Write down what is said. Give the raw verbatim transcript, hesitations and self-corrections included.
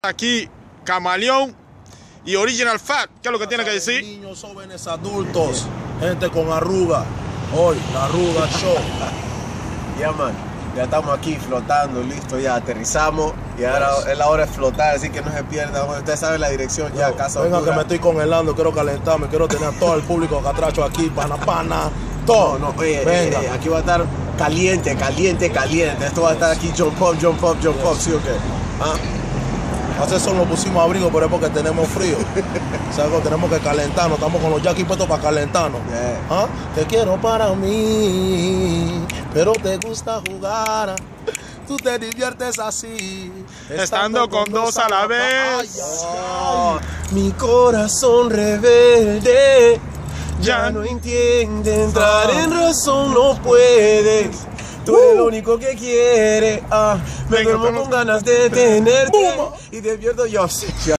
Aquí, Camaleón y Original Fat. ¿Qué es lo que tiene que decir? Niños, jóvenes, adultos, gente con arruga. Hoy, la arruga show. Ya, man, ya estamos aquí flotando, listo, ya aterrizamos. Y ahora es la hora de flotar, así que no se pierda. Ustedes saben la dirección ya, No, Casa venga, Oscura. que me estoy congelando, quiero calentarme, quiero tener a todo el público catracho aquí, pana, pana, todo. No, no, oye, venga. eh, aquí va a estar caliente, caliente, caliente. Esto va a estar aquí jump up, jump up, jump up, ¿sí o qué? ¿Ah? Hace eso nos pusimos abrigo, pero es porque tenemos frío. O sea, tenemos que calentarnos, estamos con los jackies puestos para calentarnos. Yeah. ¿Ah? Te quiero para mí, pero te gusta jugar. Tú te diviertes así, Estando con dos a la vez. Ay, ay, Oh, mi corazón rebelde ya Ya. no entiende, entrar en razón no puede. Tú eres lo único que quiere. Ah, me Venga, duermo vamos. con ganas de tenerte Buma. y despierto yo.